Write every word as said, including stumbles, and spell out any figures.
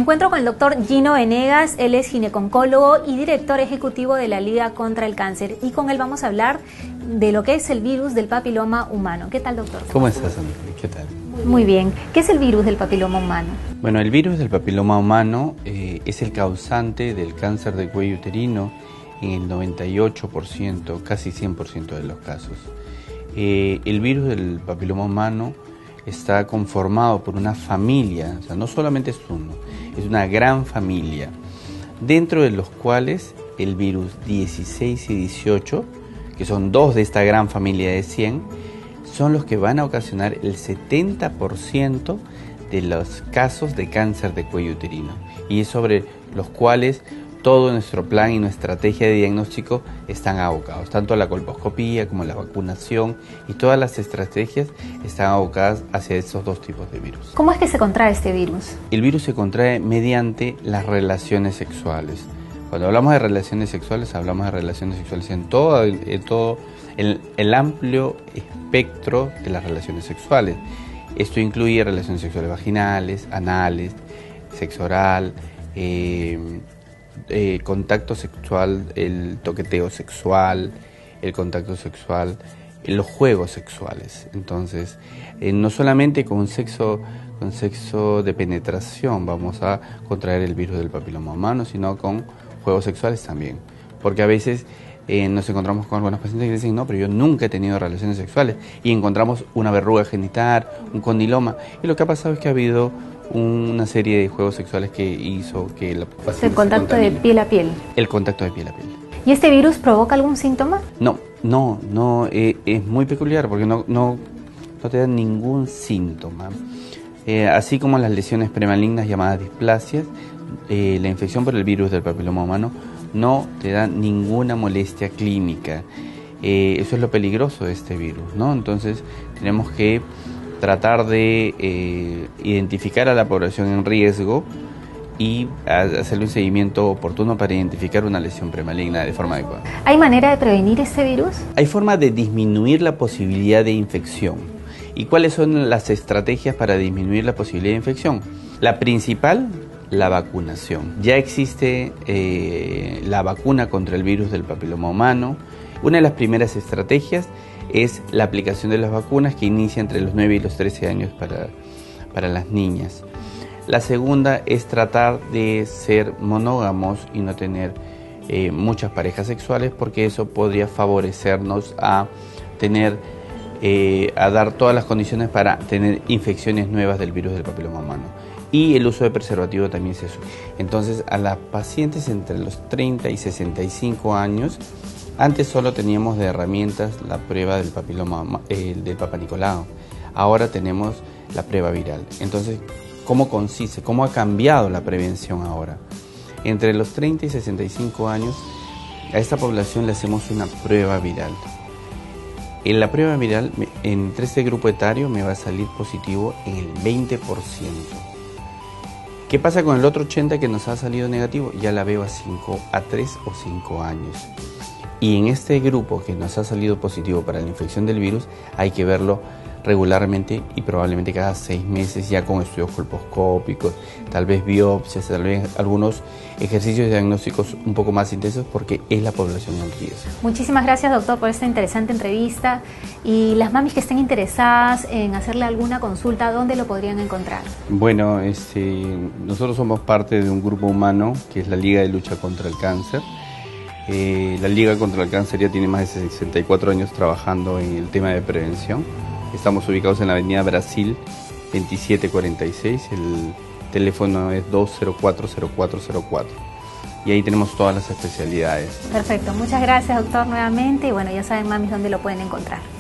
encuentro con el doctor Gino Venegas, él es gineconcólogo y director ejecutivo de la Liga contra el Cáncer. Y con él vamos a hablar de lo que es el virus del papiloma humano. ¿Qué tal, doctor? ¿Cómo estás, Andrés? ¿Qué tal? Muy bien. ¿Qué es el virus del papiloma humano? Bueno, el virus del papiloma humano eh, es el causante del cáncer de cuello uterino en el noventa y ocho por ciento, casi cien por ciento de los casos. Eh, el virus del papiloma humano está conformado por una familia, o sea, no solamente es uno, es una gran familia, dentro de los cuales el virus dieciséis y dieciocho, que son dos de esta gran familia de cien, son los que van a ocasionar el setenta por ciento de los casos de cáncer de cuello uterino, y es sobre los cuales todo nuestro plan y nuestra estrategia de diagnóstico están abocados, tanto la colposcopía como la vacunación, y todas las estrategias están abocadas hacia esos dos tipos de virus. ¿Cómo es que se contrae este virus? El virus se contrae mediante las relaciones sexuales. Cuando hablamos de relaciones sexuales, hablamos de relaciones sexuales en todo, en todo el, el amplio espectro de las relaciones sexuales. Esto incluye relaciones sexuales vaginales, anales, sexo oral, eh, Eh, contacto sexual, el toqueteo sexual, el contacto sexual, eh, los juegos sexuales. Entonces, eh, no solamente con sexo, con sexo de penetración vamos a contraer el virus del papiloma humano, sino con juegos sexuales también. Porque a veces eh, nos encontramos con algunos pacientes que dicen, no, pero yo nunca he tenido relaciones sexuales, y encontramos una verruga genital, un condiloma, y lo que ha pasado es que ha habido una serie de juegos sexuales que hizo que la paciente El contacto de piel a piel. El contacto de piel a piel. ¿Y este virus provoca algún síntoma? No, no, no, eh, es muy peculiar porque no, no, no te da ningún síntoma. Eh, así como las lesiones premalignas llamadas displasias, eh, la infección por el virus del papiloma humano no te da ninguna molestia clínica. Eh, eso es lo peligroso de este virus, ¿no? Entonces tenemos que tratar de eh, identificar a la población en riesgo y hacerle un seguimiento oportuno para identificar una lesión premaligna de forma adecuada. ¿Hay manera de prevenir este virus? Hay forma de disminuir la posibilidad de infección. ¿Y cuáles son las estrategias para disminuir la posibilidad de infección? La principal, la vacunación. Ya existe eh, la vacuna contra el virus del papiloma humano. Una de las primeras estrategias es la aplicación de las vacunas, que inicia entre los nueve y los trece años para, para las niñas. La segunda es tratar de ser monógamos y no tener eh, muchas parejas sexuales, porque eso podría favorecernos a tener, eh, a dar todas las condiciones para tener infecciones nuevas del virus del papiloma humano. Y el uso de preservativo también se sube. Entonces, a las pacientes entre los treinta y sesenta y cinco años, antes solo teníamos de herramientas la prueba del papiloma, eh, del Papa Nicolau. Ahora tenemos la prueba viral. Entonces, ¿cómo consiste? ¿Cómo ha cambiado la prevención ahora? Entre los treinta y sesenta y cinco años, a esta población le hacemos una prueba viral. En la prueba viral, entre este grupo etario, me va a salir positivo en el veinte por ciento. ¿Qué pasa con el otro ochenta por ciento que nos ha salido negativo? Ya la veo a, cinco, a tres o cinco años. Y en este grupo que nos ha salido positivo para la infección del virus, hay que verlo regularmente y probablemente cada seis meses, ya con estudios colposcópicos, tal vez biopsias, tal vez algunos ejercicios diagnósticos un poco más intensos, porque es la población en riesgo. Muchísimas gracias, doctor, por esta interesante entrevista. Y las mamis que estén interesadas en hacerle alguna consulta, ¿dónde lo podrían encontrar? Bueno, este, nosotros somos parte de un grupo humano que es la Liga de Lucha contra el Cáncer. Eh, la Liga contra el Cáncer ya tiene más de sesenta y cuatro años trabajando en el tema de prevención. Estamos ubicados en la avenida Brasil veintisiete cuarenta y seis, el teléfono es dos cero cuatro cero cuatro cero cuatro, y ahí tenemos todas las especialidades. Perfecto, muchas gracias, doctor, nuevamente, y bueno, ya saben, mamis, dónde lo pueden encontrar.